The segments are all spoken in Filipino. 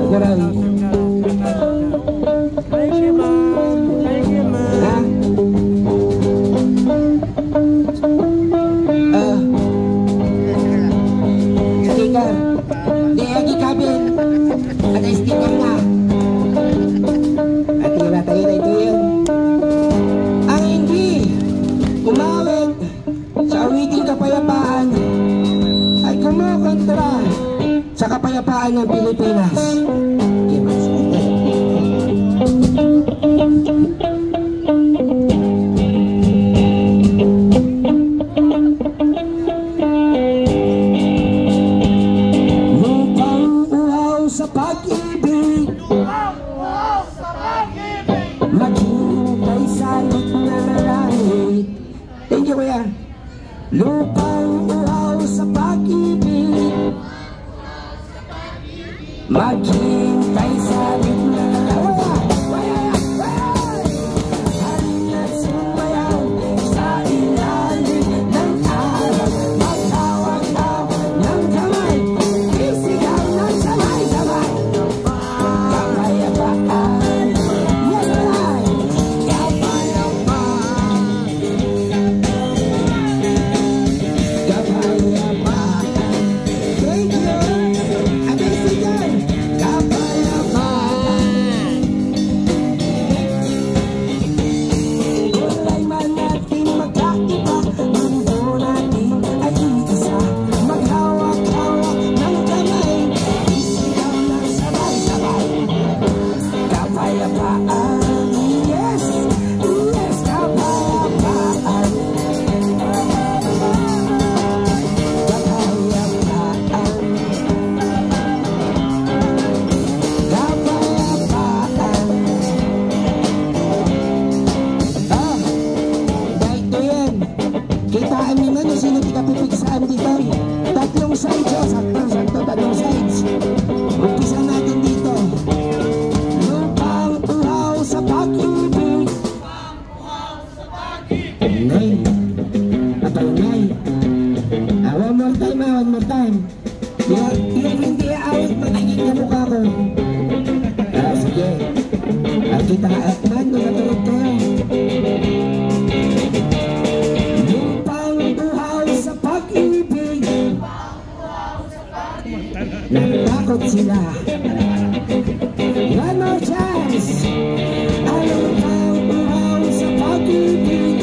Garay. Thank you, ma'am. Thank you, ma'am. Sticker. Di lagi kabin. Ada sticker na. At tira tayo na ito yun. Ang hindi umawit sa awiting kapayapaan ay kumukontra sa kapayapaan ng Pilipinas. Lupang uhaw sa pag-ibig, maghintay sa gitna ng langit. Thank you, kuya. Lupang uhaw sa pag-ibig, maghintay sa gitna ng langit. Halina't sumayaw sa ilalim ng araw, magtawag-tawag ng kamay, isigaw ng sabay-sabay. Kapayapaan, yes, ay, kapayapaan. Kapayapaan, thank you. Amazing yan. Kapayapaan. Kulay man natin magkaiba, mundo natin ay iisa. Maghawak-hawak ng kamay, isigaw ng sabay-sabay. Kapayapaan, yes, yes, kapayapaan. Kapayapaan. Kapayapaan. Dahil to yan. Kitaan nyo man kung sino tika-pipigsaan dito. Tatlong sides, sakto, tatlong sides. Umpisa natin dito. Lupang uhaw sa pag-ibig. Nay. Abay, nay. One more time, one more time. Yung hindi awit, magiging na mukha ko. Sige. Kita at man, nagatuloy kayo. Lupang uhaw sa pag-ibig, natakot sila. One more chance. Lupang uhaw sa pag-ibig.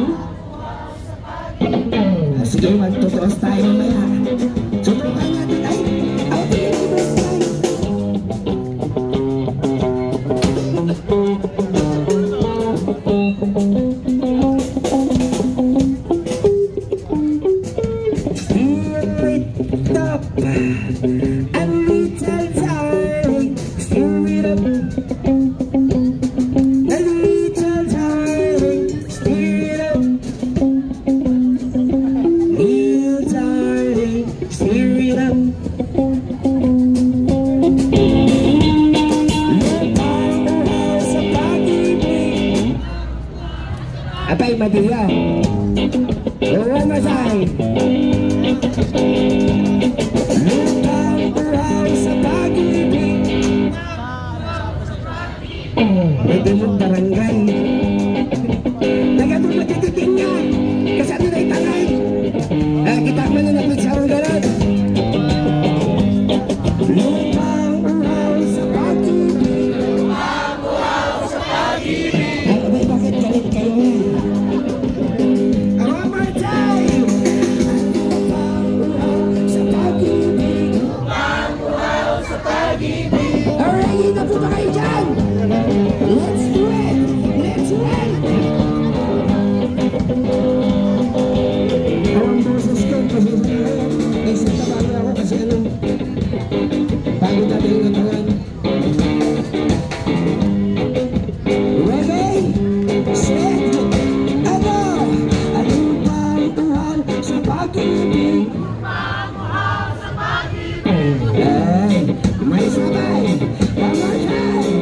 Sige, magtutuos tayo mamaya. Subukan natin. Ay, tingin ko ba tayo? Abay, madiya. One more time. Lupang uhaw sa pag-ibig. Pwede mong barangay. Nagatong matititing yan. Kasi ano na itanay. Kita mo na napit sa akong ganon. Lupang uhaw sa pag-ibig. Lupang uhaw sa pag-ibig. Abay, bakit galit kayo nga? One more time. Lupang uhaw sa pag-ibig. Lupang uhaw sa pag-ibig. Alright, na po ba kayo dyan? Let's do it! Let's do it! Ang boses ko, kasi sa bago ako kasi bago natin yung natalan. Ready? Set! Lupang uhaw sa pag-ibig. Lupang uhaw sa pag-ibig. Ay, may sabay. One more time.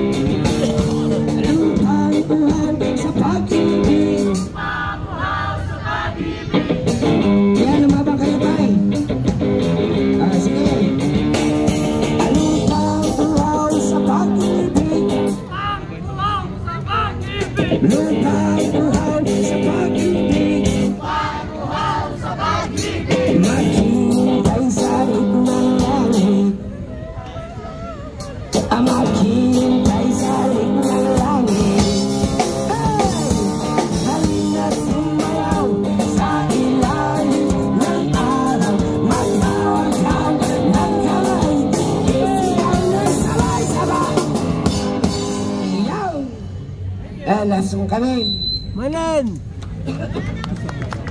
Lupang uhaw sa pag-ibig. Lupang uhaw sa pag-ibig. Yan, lumabang kayo ba? Sige. Lupang uhaw Lupang uhaw sa pag-ibig, maghintay sa liknang langit, maghintay sa liknang langit. Halina't sumayaw sa ilalim ng araw, magmawag kang ng kamay, isigaw ng sabay-sabay. Yaw! Lasong kami. Manan!